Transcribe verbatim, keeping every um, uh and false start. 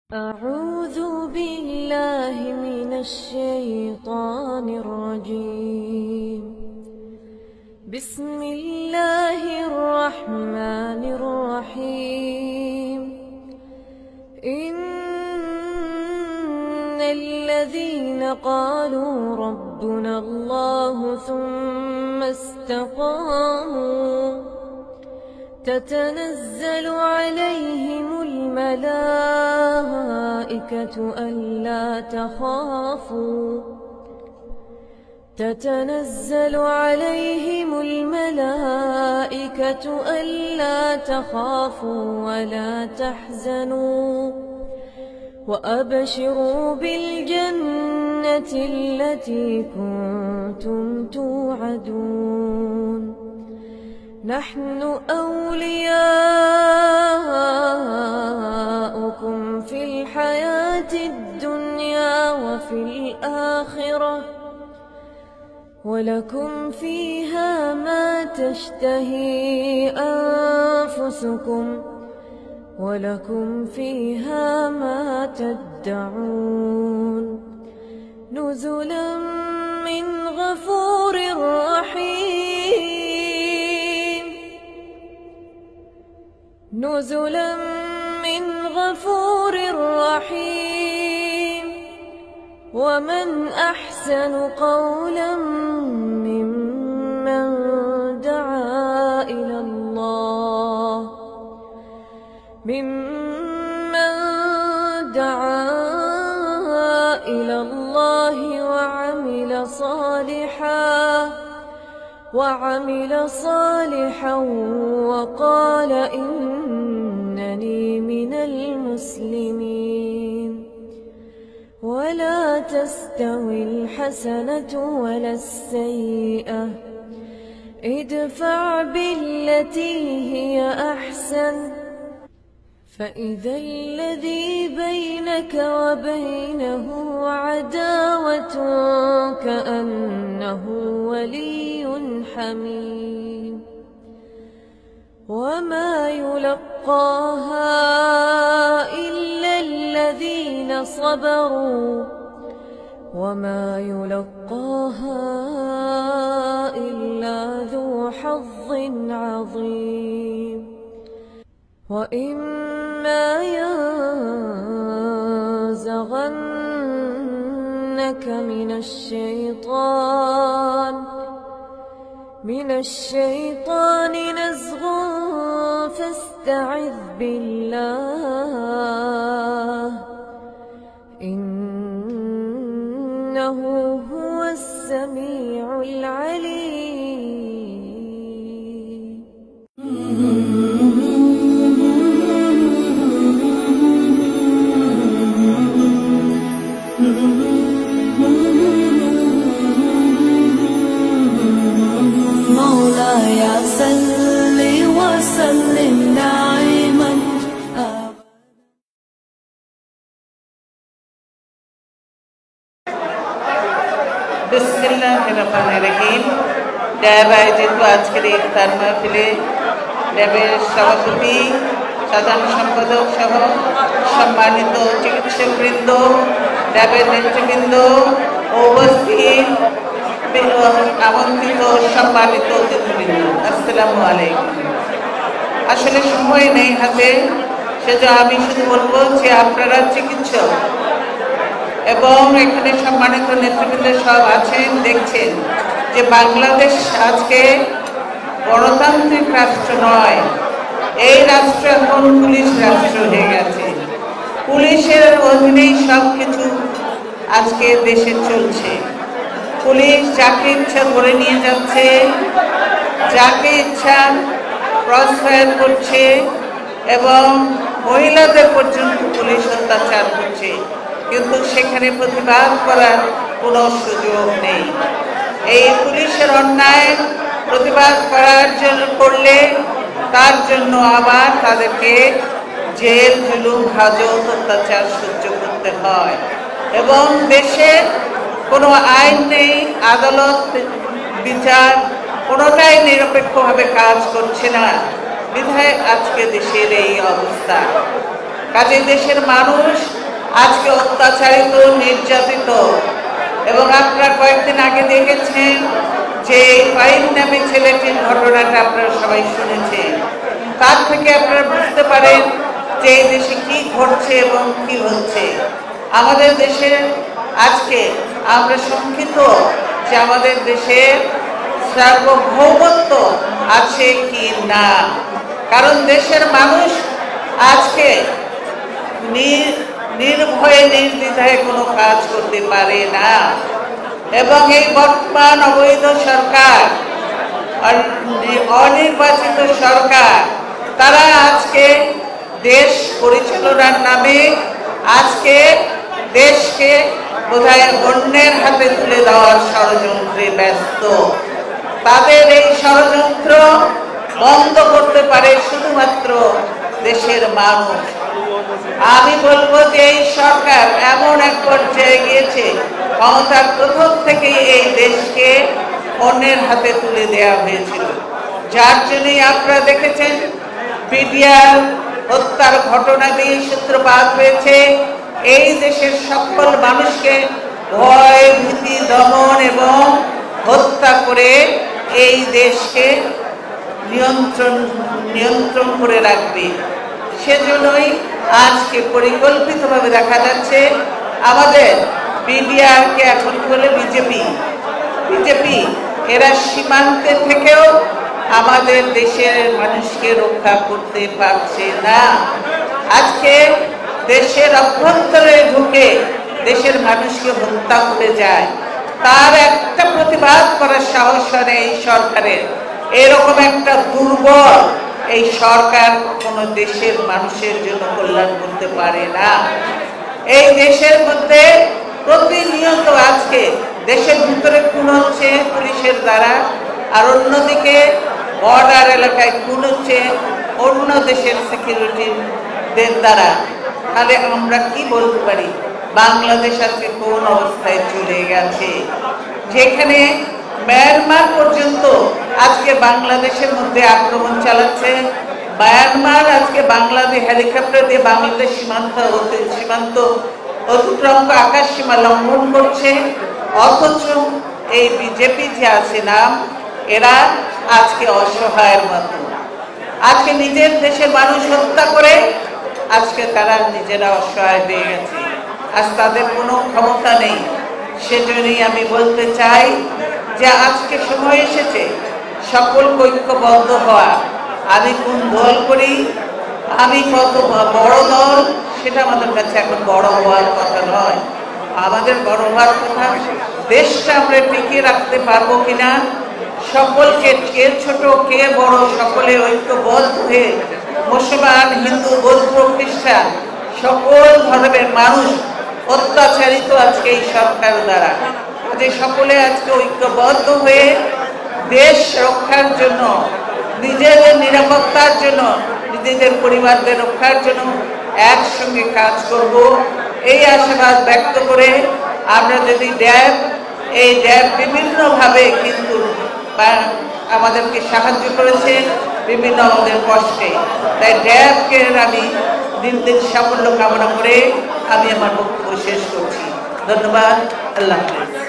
أعوذ بالله من الشيطان الرجيم. بسم الله الرحمن الرحيم. إن الذين قالوا ربنا الله ثم استقاموا تتنزل عليهم الملائكة ألا تخافوا تتنزل عليهم الملائكة ألا تخافوا ولا تحزنوا وأبشروا بالجنة التي كنتم توعدون. نحن أولياؤكم في الحياة الدنيا وفي الآخرة ولكم فيها ما تشتهي أنفسكم ولكم فيها ما تدعون. نزلا من غفور رحيم. نزلا من غفور رحيم. ومن أحسن قولا ممن دعا إلى الله ممن دعا إلى الله وعمل صالحا وعمل صالحا وقال إنني من المسلمين. ولا تستوي الحسنة ولا السيئة ادفع بالتي هي أحسن فإذا الذي بينك وبينه عداوة كأنه ولي حميم. وما يلقاها إلا الذين صبروا وما يلقاها إلا ذو حظ عظيم. وإما ينزغنك من الشيطان من الشيطان نزغ فاستعذ بالله إنه هو السميع العليم. مولاي صل وسلم دائما বিসমিল্লাহির রহমানির রহিম। ড্যাব আয়োজিত আজকের এই ইফতার মাহফিলে ড্যাবের সভাপতি, সাধারণ সম্পাদক সহ সম্মানিত চিকিৎসকবৃন্দ, ড্যাবের নেতৃবৃন্দ ও উপস্থিত আমন্ত্রিত সম্মানিত অতিথিবৃন্দ, আসসালামু আলাইকুম। আসলে সময় নেই হাতে, সেজন্য আমি শুধু বলবো যে আপনারা চিকিৎসক এবং এখানে সম্মানিত নেতৃবৃন্দ সব আছেন, দেখছেন যে বাংলাদেশ আজকে গণতান্ত্রিক রাষ্ট্র নয়, এই রাষ্ট্র এখন পুলিশ রাষ্ট্র হয়ে গেছে। পুলিশের অধীনেই সব কিছু আজকে দেশে চলছে। পুলিশ যাকে ইচ্ছা ধরে নিয়ে যাচ্ছে, যাকে ইচ্ছা ক্রস ফায়ার করছে এবং মহিলাদের পর্যন্ত পুলিশ অত্যাচার করছে, কিন্তু সেখানে প্রতিবাদ করার কোনো সুযোগ নেই। এই পুলিশের অন্যায় প্রতিবাদ করার জন্য করলে তার জন্য আবার তাদেরকে জেল, জুলুম, হাজত, অত্যাচার সহ্য করতে হয় এবং দেশে কোনো আইন নেই, আদালত, বিচার কোনোটাই নিরপেক্ষভাবে কাজ করছে না। বিধায় আজকে দেশের এই অবস্থা। কাজে দেশের মানুষ আজকে অত্যাচারিত, নির্যাতিত। এবং আপনারা কয়েকদিন আগে দেখেছেন যে ফাইন নামে ছেলেটির ঘটনাটা আপনারা সবাই শুনেছেন। তার থেকে আপনারা বুঝতে পারেন যে এই দেশে কি ঘটছে এবং কি হচ্ছে। আমাদের দেশে আজকে আমরা শঙ্কিত যে আমাদের দেশে সার্বভৌমত্ব আছে কি না, কারণ দেশের মানুষ আজকে নির্ভয়ে নির্দ্বিধায় কোনো কাজ করতে পারে না। এবং এই বর্তমান অবৈধ সরকার, অনির্বাচিত সরকার, তারা আজকে দেশ পরিচালনার নামে আজকে দেশকে বোধহয় অন্যের হাতে তুলে দেওয়ার ষড়যন্ত্রে ব্যস্ত। তাদের এই ষড়যন্ত্র বন্ধ করতে পারে শুধুমাত্র দেশের মানুষ। আমি বলবো যে এই সরকার এমন এক পর্যায়ে গিয়েছে, ক্ষমতার প্রথম থেকেই এই দেশকে অন্যের হাতে তুলে দেওয়া হয়েছিল। যার জন্যই আপনারা দেখেছেন বিডিআর হত্যার ঘটনা দিয়ে সূত্রপাত হয়েছে। এই দেশের সকল মানুষকে ভয়, ভীতি, দমন এবং হত্যা করে এই দেশকে নিয়ন্ত্রণ নিয়ন্ত্রণ করে রাখবে। সেজন্যই আজকে পরিকল্পিতভাবে দেখা যাচ্ছে আমাদের বিডিআরকে এখন বলে বিজেপি বিজেপি এরা সীমান্তে থেকেও আমাদের দেশের মানুষকে রক্ষা করতে পারছে না। আজকে দেশের অভ্যন্তরে ঢুকে দেশের মানুষকে হত্যা করে যায়, তার একটা প্রতিবাদ করার সাহস হয় এই সরকারের। এরকম একটা দুর্বল এই সরকার কোনো দেশের মানুষের জন্য কল্যাণ করতে পারে না। এই দেশের মধ্যে প্রতিনিয়ত আজকে দেশের ভিতরে খুন হচ্ছে পুলিশের দ্বারা, আর অন্যদিকে বর্ডার এলাকায় খুন হচ্ছে অন্য দেশের সিকিউরিটিদের দ্বারা। তাহলে আমরা কি বলতে পারি বাংলাদেশ আজকে কোন অবস্থায় চলে গেছে, যেখানে মায়ানমার পর্যন্ত আজকে বাংলাদেশের মধ্যে আক্রমণ চালাচ্ছে। মায়ানমার আজকে বাংলাদেশ হেলিকপ্টার দিয়ে বাংলাদেশ সীমান্ত সীমান্ত অতিক্রম আকাশ সীমা লঙ্ঘন করছে। অথচ এই বিজেপি যে আছে নাম, এরা আজকে অসহায়ের মতো আজকে নিজের দেশের মানুষ হত্যা করে আজকে তারা নিজেরা অসহায় হয়ে গেছে। আজ তাদের কোনো ক্ষমতা নেই। সেজন্যই আমি বলতে চাই যে আজকে সময় এসেছে সকল ঐক্যবদ্ধ হওয়া। আমি কোন দল করি, আমি কত বড় দল, সেটা আমাদের কাছে এখন বড় হওয়ার কথা নয়। আমাদের বড় হওয়ার কথা দেশটা আমরা টিকিয়ে রাখতে পারবো কিনা। সকলকে, কে ছোট কে বড়, সকলে ঐক্যবদ্ধ হয়ে মুসলমান, হিন্দু, বৌদ্ধ, খ্রিস্টান সকল ধর্মের মানুষ অত্যাচারিত আজকে এই সরকার দ্বারা। যে সকলে আজকে ঐক্যবদ্ধ হয়ে দেশ রক্ষার জন্য, নিজেদের নিরাপত্তার জন্য, নিজেদের পরিবারদের রক্ষার জন্য একসঙ্গে কাজ করব, এই আশাবাদ ব্যক্ত করে আমরা যদি ড্যাব, এই ড্যাব বিভিন্নভাবে কিন্তু আমাদেরকে সাহায্য করেছে বিভিন্ন আমাদের কষ্টে, তাই ড্যাবকে আমি দিন দিন সাফল্য কামনা করে আমি আমার বক্তব্য শেষ করছি। ধন্যবাদ। আল্লাহ হাফেজ।